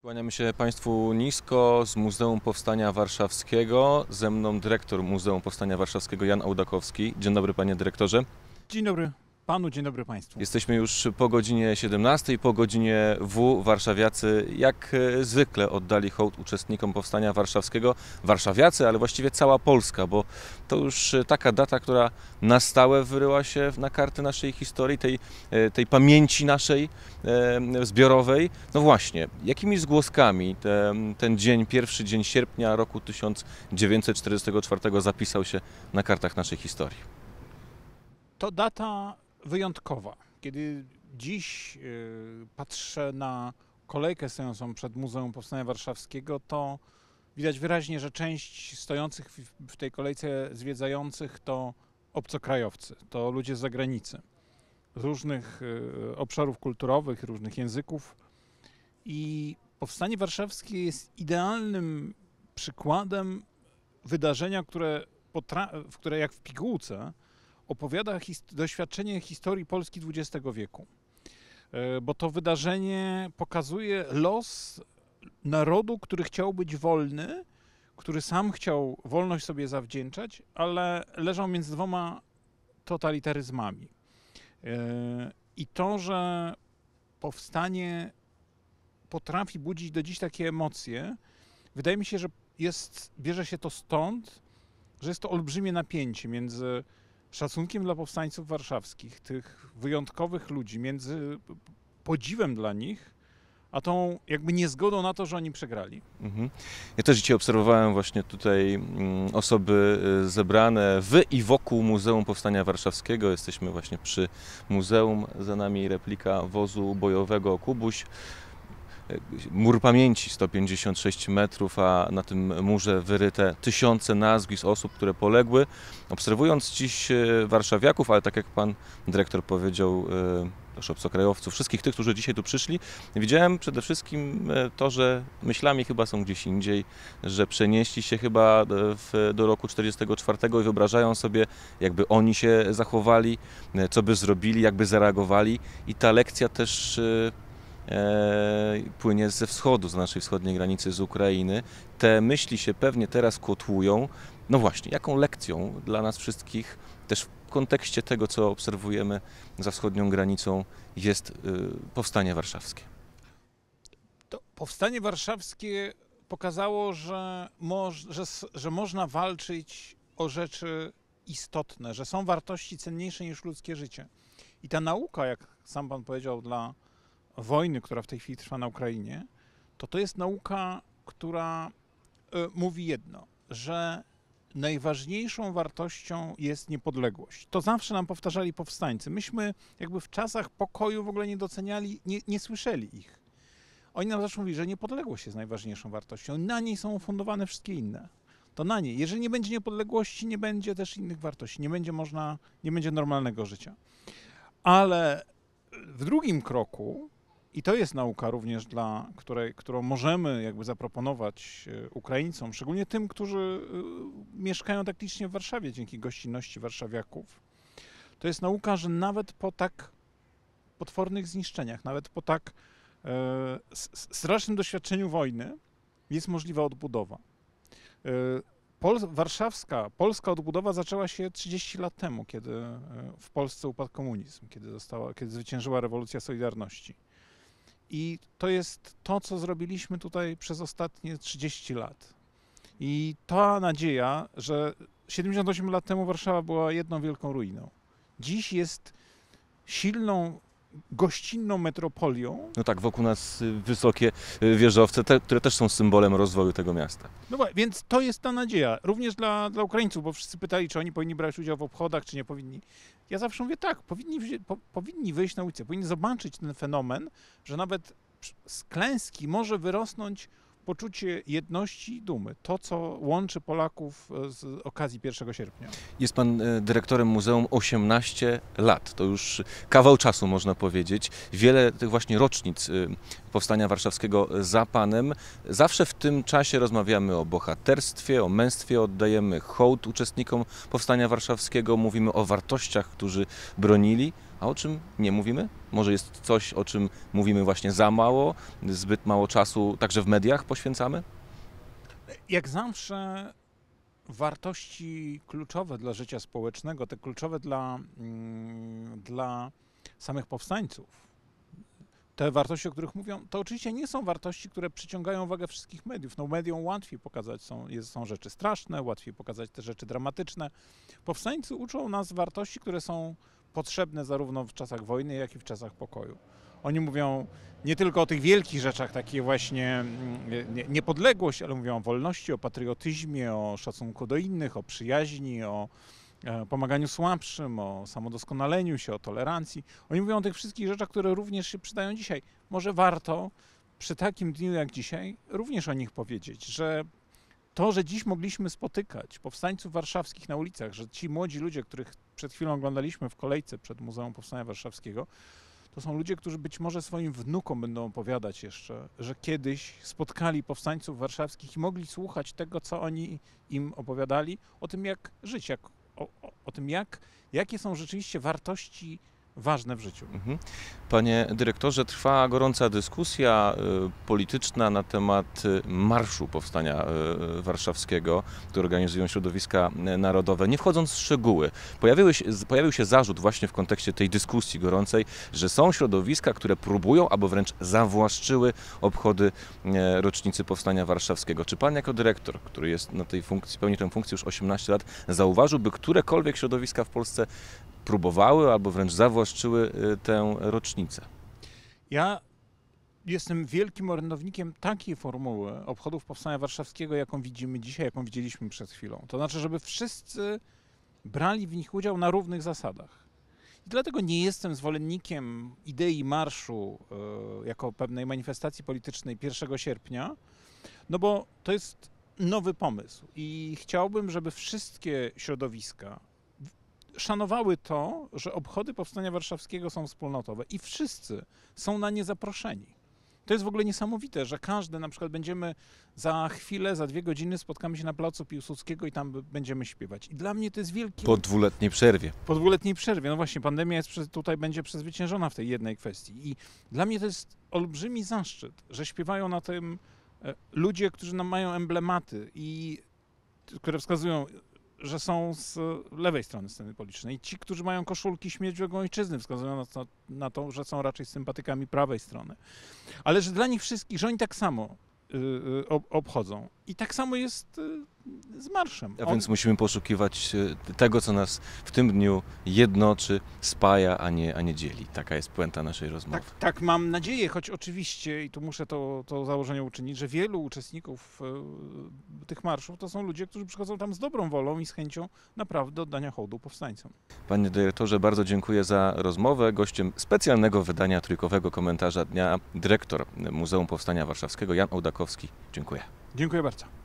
Kłaniamy się Państwu nisko z Muzeum Powstania Warszawskiego. Ze mną dyrektor Muzeum Powstania Warszawskiego Jan Ołdakowski. Dzień dobry, panie dyrektorze. Dzień dobry panu, dzień dobry państwu. Jesteśmy już po godzinie 17, po godzinie W. Warszawiacy jak zwykle oddali hołd uczestnikom Powstania Warszawskiego. Warszawiacy, ale właściwie cała Polska, bo to już taka data, która na stałe wyryła się na karty naszej historii, tej pamięci naszej zbiorowej. No właśnie, jakimi zgłoskami ten dzień, pierwszy dzień sierpnia roku 1944 zapisał się na kartach naszej historii? To data wyjątkowa. Kiedy dziś patrzę na kolejkę stojącą przed Muzeum Powstania Warszawskiego, to widać wyraźnie, że część stojących w tej kolejce zwiedzających to obcokrajowcy, to ludzie z zagranicy, z różnych obszarów kulturowych, różnych języków. I Powstanie Warszawskie jest idealnym przykładem wydarzenia, które jak w pigułce opowiada doświadczenie historii Polski XX wieku. Bo to wydarzenie pokazuje los narodu, który chciał być wolny, który sam chciał wolność sobie zawdzięczać, ale leżał między dwoma totalitaryzmami. I to, że powstanie potrafi budzić do dziś takie emocje, wydaje mi się, że bierze się to stąd, że jest to olbrzymie napięcie między szacunkiem dla powstańców warszawskich, tych wyjątkowych ludzi, między podziwem dla nich, a tą jakby niezgodą na to, że oni przegrali. Ja też dzisiaj obserwowałem właśnie tutaj osoby zebrane w i wokół Muzeum Powstania Warszawskiego. Jesteśmy właśnie przy muzeum, za nami replika wozu bojowego Kubuś. Mur pamięci 156 metrów, a na tym murze wyryte tysiące nazwisk osób, które poległy. Obserwując dziś warszawiaków, ale tak jak pan dyrektor powiedział, też obcokrajowców, wszystkich tych, którzy dzisiaj tu przyszli, widziałem przede wszystkim to, że myślami chyba są gdzieś indziej, że przenieśli się chyba do roku 1944 i wyobrażają sobie, jakby oni się zachowali, co by zrobili, jakby zareagowali, i ta lekcja też płynie ze wschodu, z naszej wschodniej granicy, z Ukrainy. Te myśli się pewnie teraz kotłują. No właśnie, jaką lekcją dla nas wszystkich, też w kontekście tego, co obserwujemy za wschodnią granicą, jest Powstanie Warszawskie? To Powstanie Warszawskie pokazało, że można walczyć o rzeczy istotne, że są wartości cenniejsze niż ludzkie życie. I ta nauka, jak sam pan powiedział, dla wojny, która w tej chwili trwa na Ukrainie, to jest nauka, która mówi jedno, że najważniejszą wartością jest niepodległość. To zawsze nam powtarzali powstańcy. Myśmy jakby w czasach pokoju w ogóle nie doceniali, nie słyszeli ich. Oni nam zawsze mówili, że niepodległość jest najważniejszą wartością. Na niej są ufundowane wszystkie inne. To na niej. Jeżeli nie będzie niepodległości, nie będzie też innych wartości. Nie będzie normalnego życia. Ale w drugim kroku, i to jest nauka również, którą możemy jakby zaproponować Ukraińcom, szczególnie tym, którzy mieszkają tak licznie w Warszawie dzięki gościnności warszawiaków, to jest nauka, że nawet po tak potwornych zniszczeniach, nawet po tak strasznym doświadczeniu wojny jest możliwa odbudowa. Polska odbudowa zaczęła się 30 lat temu, kiedy w Polsce upadł komunizm, kiedy zwyciężyła rewolucja Solidarności. I to jest to, co zrobiliśmy tutaj przez ostatnie 30 lat. I ta nadzieja, że 78 lat temu Warszawa była jedną wielką ruiną. Dziś jest silną, gościnną metropolią. No tak, wokół nas wysokie wieżowce, które też są symbolem rozwoju tego miasta. No właśnie, więc to jest ta nadzieja, również dla Ukraińców, bo wszyscy pytali, czy oni powinni brać udział w obchodach, czy nie powinni. Ja zawsze mówię tak, powinni wyjść na ulicę, powinni zobaczyć ten fenomen, że nawet z klęski może wyrosnąć poczucie jedności i dumy. To, co łączy Polaków z okazji 1 sierpnia. Jest pan dyrektorem muzeum 18 lat. To już kawał czasu, można powiedzieć. Wiele tych właśnie rocznic Powstania Warszawskiego za panem. Zawsze w tym czasie rozmawiamy o bohaterstwie, o męstwie, oddajemy hołd uczestnikom Powstania Warszawskiego, mówimy o wartościach, którzy bronili, a o czym nie mówimy? Może jest coś, o czym mówimy właśnie za mało, zbyt mało czasu także w mediach poświęcamy? Jak zawsze wartości kluczowe dla życia społecznego, te kluczowe dla samych powstańców, te wartości, o których mówią, to oczywiście nie są wartości, które przyciągają uwagę wszystkich mediów. No, mediom łatwiej pokazać są rzeczy straszne, łatwiej pokazać te rzeczy dramatyczne. Powstańcy uczą nas wartości, które są potrzebne zarówno w czasach wojny, jak i w czasach pokoju. Oni mówią nie tylko o tych wielkich rzeczach, takie właśnie niepodległość, ale mówią o wolności, o patriotyzmie, o szacunku do innych, o przyjaźni, o pomaganiu słabszym, o samodoskonaleniu się, o tolerancji. Oni mówią o tych wszystkich rzeczach, które również się przydają dzisiaj. Może warto przy takim dniu jak dzisiaj również o nich powiedzieć, że to, że dziś mogliśmy spotykać powstańców warszawskich na ulicach, że ci młodzi ludzie, których przed chwilą oglądaliśmy w kolejce przed Muzeum Powstania Warszawskiego, to są ludzie, którzy być może swoim wnukom będą opowiadać jeszcze, że kiedyś spotkali powstańców warszawskich i mogli słuchać tego, co oni im opowiadali, o tym, jak żyć, o tym, jakie są rzeczywiście wartości ważne w życiu. Panie dyrektorze, trwa gorąca dyskusja polityczna na temat Marszu Powstania Warszawskiego, który organizują środowiska narodowe. Nie wchodząc w szczegóły, pojawił się zarzut właśnie w kontekście tej dyskusji gorącej, że są środowiska, które próbują albo wręcz zawłaszczyły obchody rocznicy Powstania Warszawskiego. Czy pan jako dyrektor, który jest na tej funkcji, pełni tę funkcję już 18 lat, zauważyłby którekolwiek środowiska w Polsce próbowały albo wręcz zawłaszczyły tę rocznicę? Ja jestem wielkim orędownikiem takiej formuły obchodów Powstania Warszawskiego, jaką widzimy dzisiaj, jaką widzieliśmy przed chwilą. To znaczy, żeby wszyscy brali w nich udział na równych zasadach. I dlatego nie jestem zwolennikiem idei marszu jako pewnej manifestacji politycznej 1 sierpnia, no bo to jest nowy pomysł i chciałbym, żeby wszystkie środowiska szanowały to, że obchody Powstania Warszawskiego są wspólnotowe i wszyscy są na nie zaproszeni. To jest w ogóle niesamowite, że każdy, na przykład będziemy za chwilę, za 2 godziny spotkamy się na placu Piłsudskiego i tam będziemy śpiewać. I dla mnie to jest wielkie... Po 2-letniej przerwie. Po 2-letniej przerwie. No właśnie, pandemia tutaj będzie przezwyciężona w tej jednej kwestii. I dla mnie to jest olbrzymi zaszczyt, że śpiewają na tym ludzie, którzy mają emblematy i które wskazują, że są z lewej strony sceny politycznej. Ci, którzy mają koszulki Śmierć wrogom ojczyzny, wskazują na to, że są raczej sympatykami prawej strony. Ale że dla nich wszystkich, że oni tak samo obchodzą. I tak samo jest z marszem. A więc musimy poszukiwać tego, co nas w tym dniu jednoczy, spaja, a nie dzieli. Taka jest puenta naszej rozmowy. Tak mam nadzieję, choć oczywiście, i tu muszę to założenie uczynić, że wielu uczestników tych marszów to są ludzie, którzy przychodzą tam z dobrą wolą i z chęcią naprawdę oddania hołdu powstańcom. Panie dyrektorze, bardzo dziękuję za rozmowę. Gościem specjalnego wydania trójkowego komentarza dnia dyrektor Muzeum Powstania Warszawskiego Jan Ołdakowski. Dziękuję. Dziękuję bardzo.